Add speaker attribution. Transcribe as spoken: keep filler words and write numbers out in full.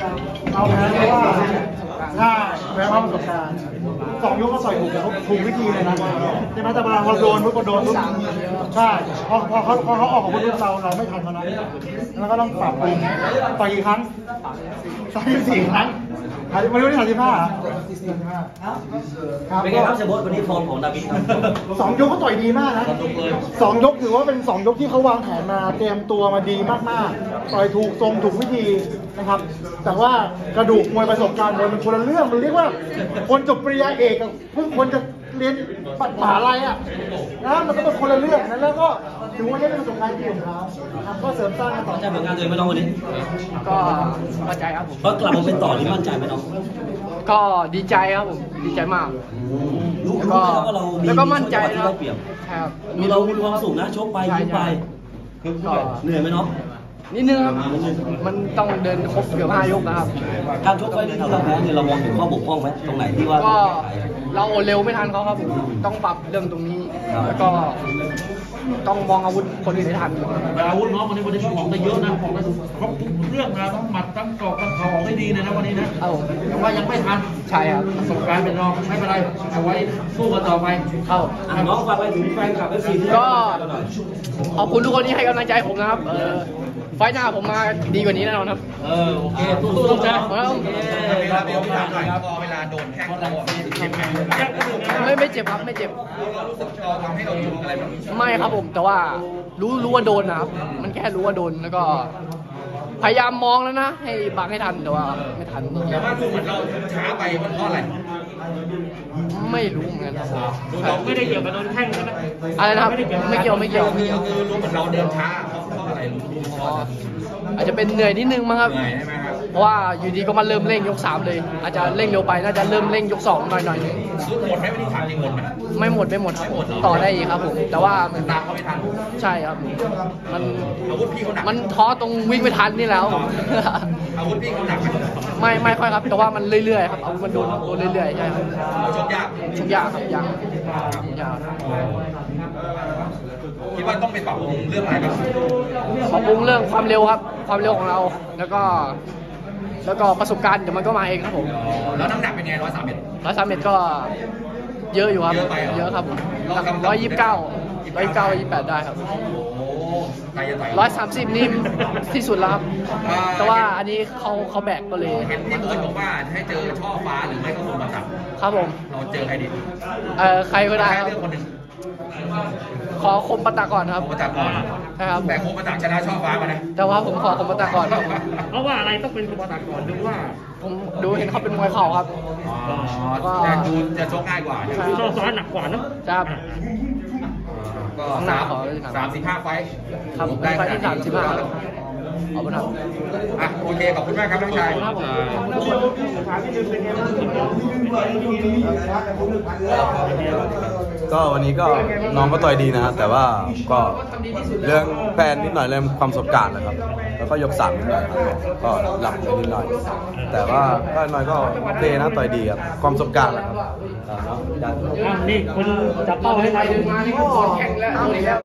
Speaker 1: เอาแพ้เพราะว่าใช่แพ้เพราะประสบการณ์สองยกก็ต่อยถูกถูกวิธีเลยนะใช่ไหมแต่เวลาเราโดนปุ๊บพอโดนปุ๊บใช่พอพอเขาพอเขาออกของปุ๊บเราเราไม่ทันเขานะแล้วก็ต้องปรับปรุงต่อยกี่ครั้งสามสิบสี่ครั้งไม่รู้ที่สามสิบห้า
Speaker 2: เป็นไงครับเซโบสวันนี้ฟอร์มของดาวิดครับ
Speaker 1: สองยกก็ต่อยดีมากนะสองยกถือว่าเป็นสองยกที่เขาวางแผนมาเตรียมตัวมาดีมากๆต่อยถูกทรงถูกวิธีนะครับแต่ว่ากระดูกมวยประสบการณ์มวยมันคนละเรื่องมันเรียกว่าคนจบปริญญาเอกกับเพิ่งคนจะเรียนปัดป่าอะไรอ่ะนะมันก็เป็นคนละเรื่องนั้นแล้วก็ถือว่าได้เป็นประสบการณ์ที่ของเขาครับก็เสริมสร้างกันต่อ
Speaker 2: มั่นใจผลงานตัวเองไหมน้องวันนี้
Speaker 3: ก็มั่นใจครับผม
Speaker 2: เพราะกลับมาเป็นต่อที่มั่นใจไหมน้อง
Speaker 3: ก็ดีใจครับผมดีใจมาก
Speaker 2: แล้วก็
Speaker 3: แล้วก็มั่นใจนะครับ
Speaker 2: ใช่ครับมีเรามีความสูงนะชกไปยิงไปเหนื่อยไหมน้อง
Speaker 3: นิดนึงครับมันต้องเดินครบเกือบห้ายกนะครับ
Speaker 2: การชกไปนี่ที่เราแพ้เนี่ยเรามองถึงข้อบกพร่องไหมตรงไหนที่ว่า
Speaker 3: ก็เราเร็วไม่ทันเขาครับผมต้องปรับเรื่องตรงนี้แล้วก็ต้องมองอาวุธคนอื่นให้ทัน
Speaker 4: อาวุธน้องวันนี้วันนี้ของได้เยอะนะของได้ครบทุกเรื่องนะทั้งหมัดทั้งศอกทั้งเข่าได้ดีเลยนะวันนี้นะแต่ว่ายังไม่ทัน
Speaker 3: ใช่ครับ
Speaker 4: ประสบการณ์เป็นรองไม่เป็นไรเอาไว้สู้กันต่อไป
Speaker 3: เข้า
Speaker 2: น้องฝากไปถึงแฟนคลับเอฟซี
Speaker 3: ก็ขอบคุณทุกคนที่ให้กำลังใจผมนะครับไฟหน้าผมมาดีกว่านี้แน่นอนครับ
Speaker 4: เออโอเคสู้ๆต้องจ้า
Speaker 5: เวลาเดี๋ยวพี่ถามหน่อยพอเวลาโดนแข้งเราเจ็บไหม
Speaker 3: ไม่ไม่เจ็บครับไม่เจ็บ
Speaker 5: รู้สึกเราทำให้เราอยู่อะไรแบบ
Speaker 3: ไม่ครับผมแต่ว่ารู้รู้ว่าโดนนะครับมันแค่รู้ว่าโดนแล้วก็พยายามมองแล้วนะให้บังให้ทันแต่ว่าไม่ทัน
Speaker 5: แต่ว่าดูเหมือนเราช้าไปมันเพราะอะไร
Speaker 3: ไม่รู้เหมือนกัน
Speaker 4: เราไม่ได้เกี่ยวกับโดนแข้งนะ
Speaker 3: อะไรนะครับไม่เกี่ยวไม่เกี่ยว
Speaker 5: คือคือรู้เหมือนเราเดินช้าเพราะอะไรรู้
Speaker 3: อาจจะเป็นเหนื่อยนิดนึงมั้งครับเพราะว่าอยู่ดีก็มาเริ่มเร่งยกสามเลยอาจจะเร่งเร็วไปน่าจะเริ่มเร่งยกสองหน่อยหน่อยนึง
Speaker 5: หมดไหมไม่ได้ถามจริงหมดไหม
Speaker 3: ไม่หมดไม่หมดครับต่อได้อีกครับผมแต่ว่า
Speaker 5: มันตามเขาไม่ทัน
Speaker 3: ใช่ครับมัน
Speaker 5: อาวุธพี่เขาหนัก
Speaker 3: มันท้อตรงวิ่งไม่ทันนี่แล้ว
Speaker 5: อาวุธพี่เขาหนัก
Speaker 3: ไม่ไม่ค่อยครับแต่ว่ามันเรื่อยๆครับอาวุธมันโดนโดนเรื่อยๆใช่ครับ
Speaker 5: ชกยาก
Speaker 3: ชกยากครับยากยาก
Speaker 5: คิดว่าต้องไปปรับปรุงเรื่องอะไรบ้าง
Speaker 3: ปรับปรุงเรื่องความเร็วครับความเร็วของเราแล้วก็แล้วก็ประสบการณ์เดี๋ยวมันก็มาเองครับผม
Speaker 5: แล้วน้ำหนักเป็นไงร้อยสามเอ็ด
Speaker 3: ร้อยสามเอ็ดก็เยอะอยู่ครับเยอะครับร้อยยี่สิบเก้าร้อยยี่สิบเก้าร้อยยี่สิบแปดได้ครับร้อยสามสิบนี่ที่สุดแล้วครับแต่ว่าอันนี้เขาเขาแบกก็เลย
Speaker 5: เห็นพี่เบิร์ดบอกว่าให้เจอช่อฟ้าหรือไม่ก็โคมตัด
Speaker 3: ครับผม
Speaker 5: เราเจอใครดี
Speaker 3: เอ่อใครก็ได้ครับขอคมปะตะก่อนครับ
Speaker 5: คมปะตะก่อน
Speaker 3: ใช่ครับ
Speaker 5: แต่คมปะตะชนะช่อฟ้ามานะ
Speaker 3: แต่ว่าผมขอคมปะตะก่อน
Speaker 4: เพราะว่าอะไรต้องเป็นคมปะตะก่อนดูว่า
Speaker 3: ผมดูเห็นเขาเป็นมวยเข่าครับ
Speaker 5: ก็ดูจะชกง่ายกว่า
Speaker 4: ช่อฟ้าหนักกว่าเนอะ
Speaker 3: ครับ
Speaker 5: ก็สามสามสิบห้าไฟ
Speaker 3: ครับได้ไฟที่สามสิบห้าขอบคุณครับ
Speaker 5: อ่ะโอเคขอบคุณมากครับน้องชาย
Speaker 6: ก็วันนี้ก็น้องก็ต่อยดีนะครับแต่ว่าก็เรื่องแฟนนิดหน่อยเรื่องความประสบการณ์นะครับแล้วก็ยกสามนิดหน่อยก็หลับไปนิดหน่อยแต่ว่าก็น้อยก็โอเคนะต่อยดีครับความประสบการณ์แหละครับ
Speaker 4: นี่คุณจับเป้าให้ใครดูมานี่ก็แข่งแล้ว